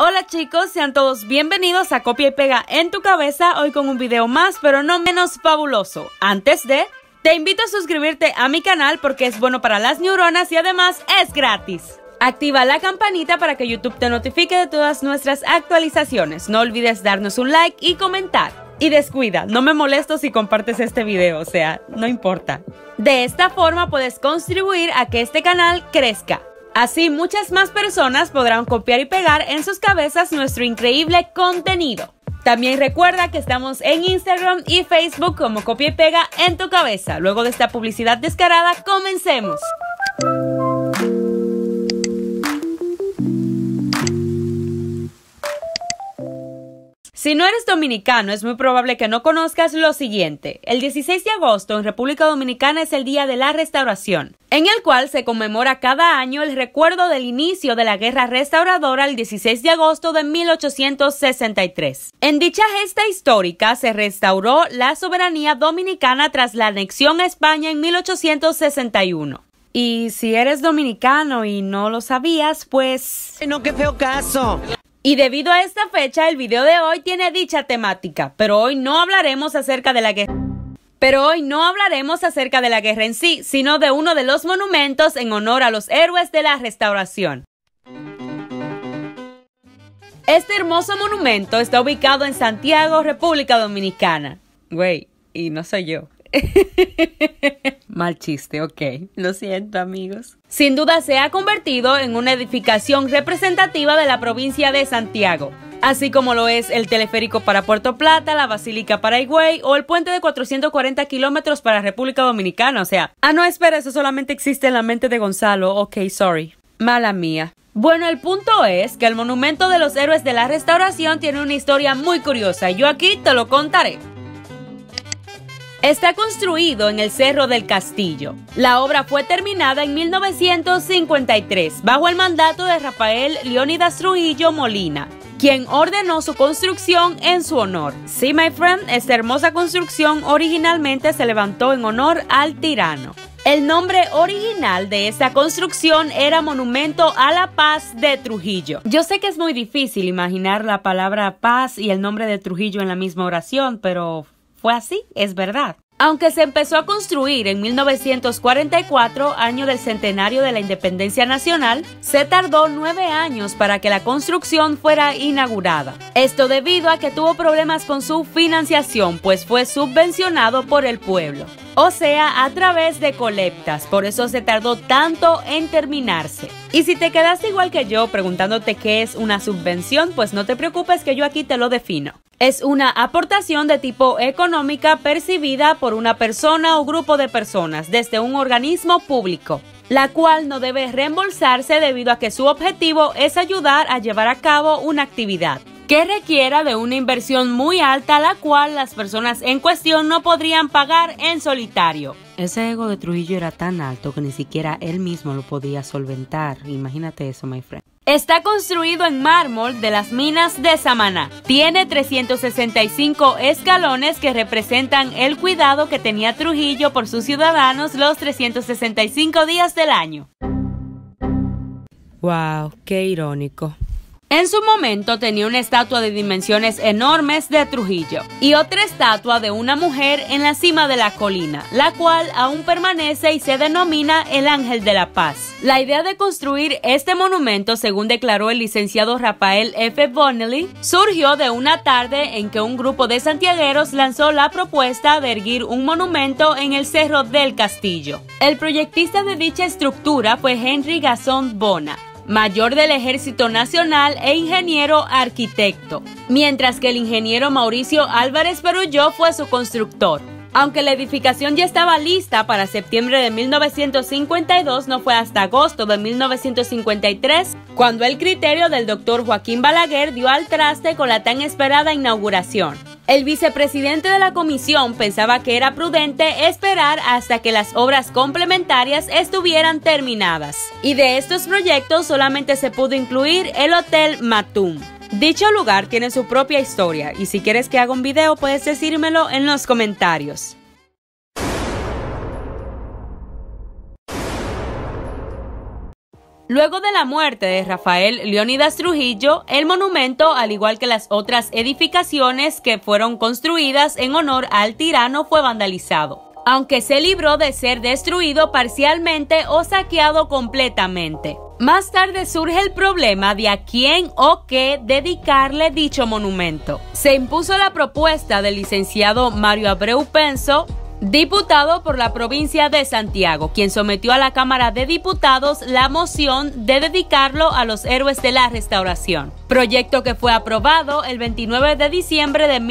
Hola chicos, sean todos bienvenidos a Copia y Pega en tu cabeza, hoy con un video más, pero no menos fabuloso. Antes de, te invito a suscribirte a mi canal porque es bueno para las neuronas y además es gratis. Activa la campanita para que YouTube te notifique de todas nuestras actualizaciones. No olvides darnos un like y comentar. Y descuida, no me molesto si compartes este video, o sea, no importa. De esta forma puedes contribuir a que este canal crezca. Así muchas más personas podrán copiar y pegar en sus cabezas nuestro increíble contenido. También recuerda que estamos en Instagram y Facebook como Copia y Pega en tu cabeza. Luego de esta publicidad descarada, comencemos. Si no eres dominicano, es muy probable que no conozcas lo siguiente. El 16 de agosto en República Dominicana es el Día de la Restauración, en el cual se conmemora cada año el recuerdo del inicio de la Guerra Restauradora el 16 de agosto de 1863. En dicha gesta histórica se restauró la soberanía dominicana tras la anexión a España en 1861. Y si eres dominicano y no lo sabías, pues... No, qué feo caso. Y debido a esta fecha, el video de hoy tiene dicha temática, pero hoy no hablaremos acerca de la guerra en sí, sino de uno de los monumentos en honor a los héroes de la Restauración. Este hermoso monumento está ubicado en Santiago, República Dominicana. Güey, y no soy yo. Mal chiste, ok. Lo siento, amigos. Sin duda se ha convertido en una edificación representativa de la provincia de Santiago, así como lo es el teleférico para Puerto Plata, la Basílica para Higüey o el puente de 440 kilómetros para República Dominicana. O sea, no, espera, eso solamente existe en la mente de Gonzalo. Ok, sorry. Mala mía. Bueno, el punto es que el monumento de los héroes de la Restauración tiene una historia muy curiosa y yo aquí te lo contaré. Está construido en el Cerro del Castillo. La obra fue terminada en 1953 bajo el mandato de Rafael Leónidas Trujillo Molina, quien ordenó su construcción en su honor. Sí, my friend, esta hermosa construcción originalmente se levantó en honor al tirano. El nombre original de esta construcción era Monumento a la Paz de Trujillo. Yo sé que es muy difícil imaginar la palabra paz y el nombre de Trujillo en la misma oración, pero fue así, es verdad. Aunque se empezó a construir en 1944, año del centenario de la Independencia Nacional, se tardó 9 años para que la construcción fuera inaugurada. Esto debido a que tuvo problemas con su financiación, pues fue subvencionado por el pueblo. O sea, a través de colectas, por eso se tardó tanto en terminarse. Y si te quedaste igual que yo preguntándote qué es una subvención, pues no te preocupes que yo aquí te lo defino. Es una aportación de tipo económica percibida por una persona o grupo de personas desde un organismo público, la cual no debe reembolsarse debido a que su objetivo es ayudar a llevar a cabo una actividad que requiera de una inversión muy alta, la cual las personas en cuestión no podrían pagar en solitario. Ese ego de Trujillo era tan alto que ni siquiera él mismo lo podía solventar. Imagínate eso, my friend. Está construido en mármol de las minas de Samaná. Tiene 365 escalones que representan el cuidado que tenía Trujillo por sus ciudadanos los 365 días del año. Wow, qué irónico. En su momento tenía una estatua de dimensiones enormes de Trujillo y otra estatua de una mujer en la cima de la colina, la cual aún permanece y se denomina el Ángel de la Paz. La idea de construir este monumento, según declaró el licenciado Rafael F. Bonnelly, surgió de una tarde en que un grupo de santiagueros lanzó la propuesta de erguir un monumento en el Cerro del Castillo. El proyectista de dicha estructura fue Henry Garzón Bona, mayor del Ejército Nacional e ingeniero arquitecto, mientras que el ingeniero Mauricio Álvarez Perulló fue su constructor. Aunque la edificación ya estaba lista para septiembre de 1952, no fue hasta agosto de 1953 cuando el criterio del doctor Joaquín Balaguer dio al traste con la tan esperada inauguración. El vicepresidente de la comisión pensaba que era prudente esperar hasta que las obras complementarias estuvieran terminadas, y de estos proyectos solamente se pudo incluir el Hotel Matum. Dicho lugar tiene su propia historia, y si quieres que haga un video puedes decírmelo en los comentarios. Luego de la muerte de Rafael Leónidas Trujillo, el monumento, al igual que las otras edificaciones que fueron construidas en honor al tirano, fue vandalizado, aunque se libró de ser destruido parcialmente o saqueado completamente. Más tarde surge el problema de a quién o qué dedicarle dicho monumento. Se impuso la propuesta del licenciado Mario Abreu Penso, diputado por la provincia de Santiago, quien sometió a la Cámara de Diputados la moción de dedicarlo a los héroes de la Restauración, proyecto que fue aprobado el 29 de diciembre de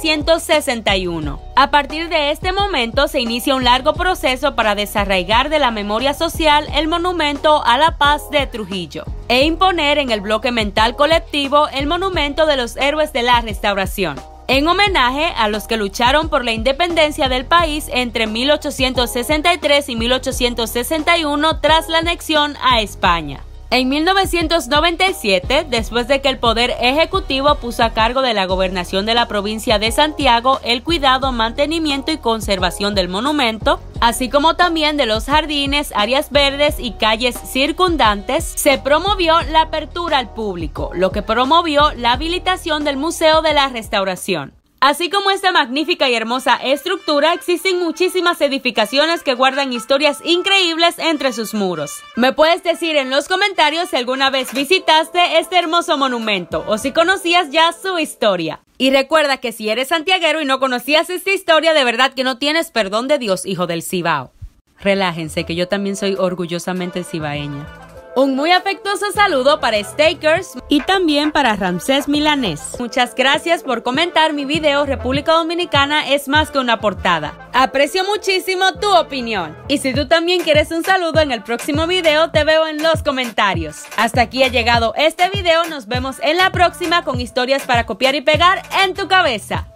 1961. A partir de este momento se inicia un largo proceso para desarraigar de la memoria social el monumento a la paz de Trujillo e imponer en el bloque mental colectivo el monumento de los héroes de la Restauración, en homenaje a los que lucharon por la independencia del país entre 1863 y 1861 tras la anexión a España. En 1997, después de que el Poder Ejecutivo puso a cargo de la gobernación de la provincia de Santiago el cuidado, mantenimiento y conservación del monumento, así como también de los jardines, áreas verdes y calles circundantes, se promovió la apertura al público, lo que promovió la habilitación del Museo de la Restauración. Así como esta magnífica y hermosa estructura, existen muchísimas edificaciones que guardan historias increíbles entre sus muros. Me puedes decir en los comentarios si alguna vez visitaste este hermoso monumento o si conocías ya su historia. Y recuerda que si eres santiaguero y no conocías esta historia, de verdad que no tienes perdón de Dios, hijo del Cibao. Relájense, que yo también soy orgullosamente cibaeña. Un muy afectuoso saludo para Stakers y también para Ramsés Milanés. Muchas gracias por comentar mi video. República Dominicana es más que una portada. Aprecio muchísimo tu opinión. Y si tú también quieres un saludo en el próximo video, te veo en los comentarios. Hasta aquí ha llegado este video. Nos vemos en la próxima con historias para copiar y pegar en tu cabeza.